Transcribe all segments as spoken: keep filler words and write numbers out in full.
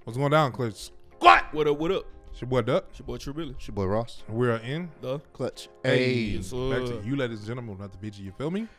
What's going down, Clutch? What? What up, what up? It's your boy Duck. It's your boy True Billy. It's your boy Ross. We're in The Clutch. Hey, Yes, sir. back to you, ladies and gentlemen, not the bitchy. You feel me?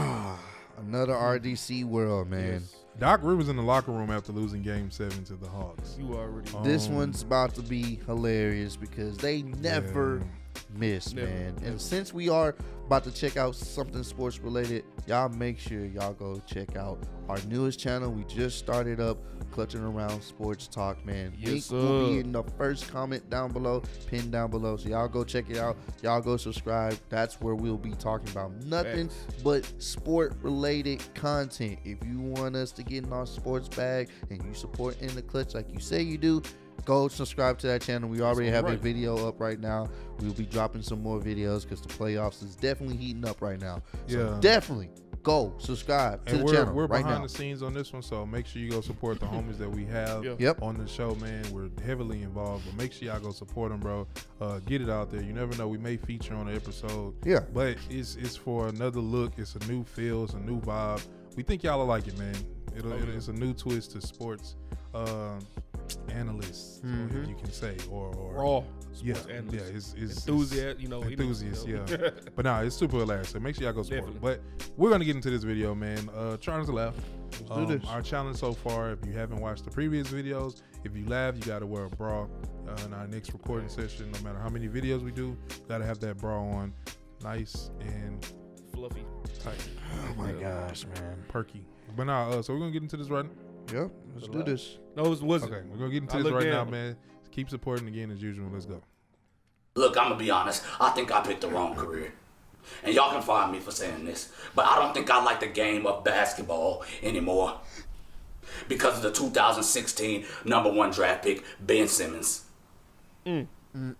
Another R D C world, man. Yes. Doc Rivers in the locker room after losing Game Seven to the Hawks. You already Um, This one's about to be hilarious because they never Yeah. miss, Never, man. never. And since we are about to check out something sports related, y'all make sure y'all go check out our newest channel. We just started up, Clutching Around Sports Talk, man. Yes, Link will be sir. in the first comment down below, pinned down below. So y'all go check it out. Y'all go subscribe. That's where we'll be talking about nothing Facts. but sport related content. If you want us to get in our sports bag and you support In the Clutch like you say you do, go subscribe to that channel. We already have a right. video up right now. We'll be dropping some more videos because the playoffs is definitely heating up right now. So Yeah. definitely go subscribe to And the we're, channel we're right behind now. the scenes on this one, so make sure you go support the homies that we have Yeah. Yep. on the show, man. We're heavily involved, but make sure y'all go support them, bro. Uh, get it out there. You never know, we may feature on an episode. Yeah. But it's it's for another look. It's a new feel. It's a new vibe. We think y'all will like it, man. It'll, Oh, it'll, yeah. it's a new twist to sports uh, analysts, Mhm. if you can say, or, or raw. yeah, Sports yeah, analyst. it's, it's Enthusiast, you know. you know, enthusiasts, you know. yeah. But nah, it's super hilarious. So make sure y'all go support it. Definitely. But we're gonna get into this video, man. Uh, try not to laugh. Let's Um, do this. Our challenge so far, if you haven't watched the previous videos, if you laugh, you gotta wear a bra. Uh, in our next recording session, no matter how many videos we do, gotta have that bra on, nice and Fluffy. tight, Oh my gosh, man. perky. But nah, uh, so we're gonna get into this right. Yep. Let's do this. No, it wasn't. Okay, we're gonna get into I this look right now, down. man. Keep supporting again as usual. Let's go. Look, I'm gonna be honest. I think I picked the wrong career. And y'all can fire me for saying this, but I don't think I like the game of basketball anymore because of the two thousand sixteen number one draft pick, Ben Simmons. Mm.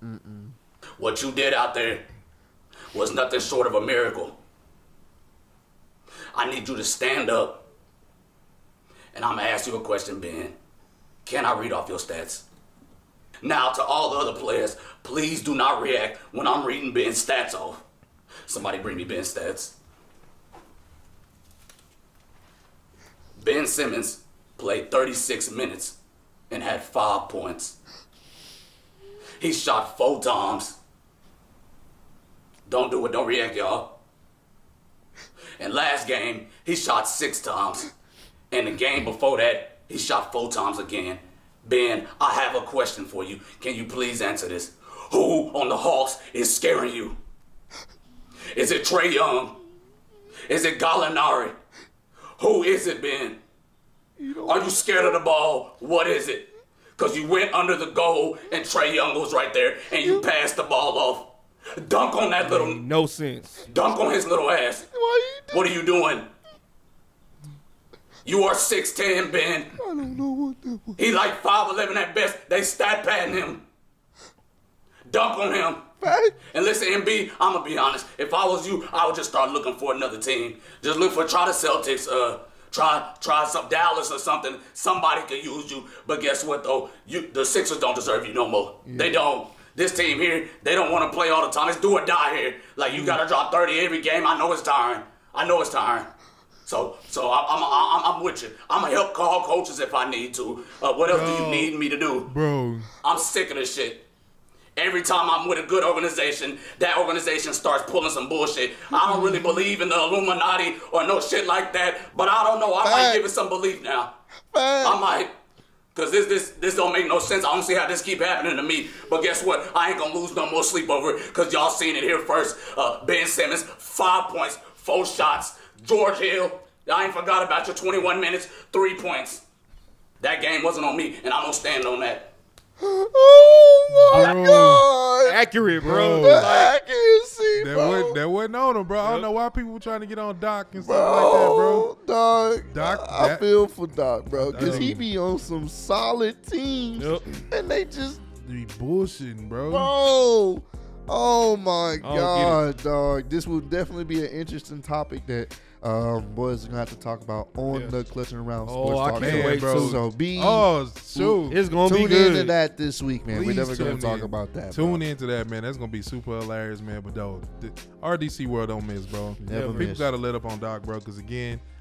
What you did out there was nothing short of a miracle. I need you to stand up, and I'm gonna ask you a question, Ben. Can I read off your stats? Now, to all the other players, please do not react when I'm reading Ben's stats off. Somebody bring me Ben's stats. Ben Simmons played thirty-six minutes and had five points. He shot four times. Don't do it, don't react, y'all. And last game, he shot six times. And the game before that, he shot four times again. Ben, I have a question for you. Can you please answer this? Who on the Hawks is scaring you? Is it Trae Young? Is it Gallinari? Who is it, Ben? Are you scared of the ball? What is it? Because you went under the goal and Trae Young was right there and you passed the ball off. Dunk on that little, No sense. dunk on his little ass. Why you What are you doing? You are six ten, Ben. I don't know what that was. He like five eleven at best. They stat padding him. Dunk on him. And listen, M B, I'm gonna be honest. If I was you, I would just start looking for another team. Just look for try the Celtics, uh, try try some Dallas or something. Somebody could use you. But guess what though? You the Sixers don't deserve you no more. They don't. This team here, they don't want to play all the time. It's do or die here. Like you gotta drop thirty every game. I know it's tiring. I know it's tiring. So, so I, I'm, I'm, I'm with you. I'm gonna help call coaches if I need to. Uh, what else do you Yo. need me to do? Bro, I'm sick of this shit. Every time I'm with a good organization, that organization starts pulling some bullshit. I don't really believe in the Illuminati or no shit like that, but I don't know. I might Fact. give it some belief now. I might. Cause this this this don't make no sense. I don't see how this keep happening to me. But guess what? I ain't gonna lose no more sleep over it. Cause y'all seen it here first. Uh, Ben Simmons, five points, four shots. George Hill, I ain't forgot about your twenty-one minutes, three points. That game wasn't on me, and I'm gonna stand on that. Oh my Bro. god. Accurate, bro. Bro. The Like, accuracy, that bro. wasn't that wasn't on him, bro. I don't Yep. know why people trying to get on Doc and stuff like that, bro. Dog, Doc, I that- feel for Doc, bro, because he Um, be on some solid teams, Yep. and they just, Be bullshitting, bro. bro. Oh my get god, dog. This will definitely be an interesting topic that um, boys are gonna have to talk about on Yeah. the Clutching Around Oh, Sports I Talk can't show. wait, bro. So be Oh, shoot. It's gonna tune be good. into that this week, man. We're Please never gonna tune talk in. about that. Tune bro. into that, man. That's gonna be super hilarious, man. But though, the R D C world don't miss, bro. Never People miss. gotta let up on Doc, bro. Because again,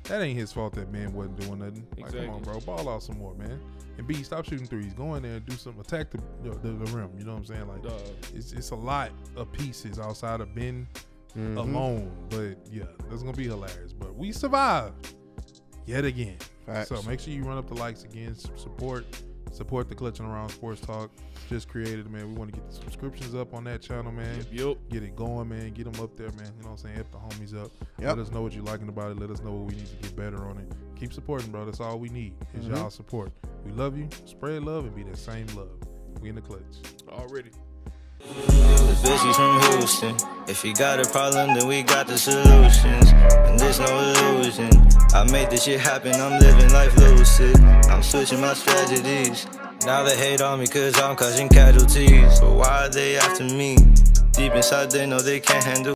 that ain't his fault that man wasn't doing nothing. Like, Exactly. come on, bro, ball out some more, man. And B, stop shooting threes. Go in there and do some attack the the, the, the rim. You know what I'm saying? Like, Dog. it's it's a lot of pieces outside of Ben Mhm. alone. But yeah, that's gonna be hilarious. But we survived yet again. Facts. So make sure you run up the likes again. S- Support support the Clutching Around Sports Talk. Just created, man. We want to get the subscriptions up on that channel, man. Yup. Get it going, man. Get them up there, man. You know what I'm saying? Hit the homies up. Yep. Let us know what you're liking about it. Let us know what we need to get better on it. Keep supporting, bro. That's all we need is Mhm. y'all support. We love you. Spread love and be that same love. We in the clutch. Already. The bitches from Houston. If you got a problem, then we got the solutions. And there's no illusion. I made this shit happen, I'm living life lucid. I'm switching my strategies. Now they hate on me cause I'm causing casualties. But why are they after me? Deep inside they know they can't handle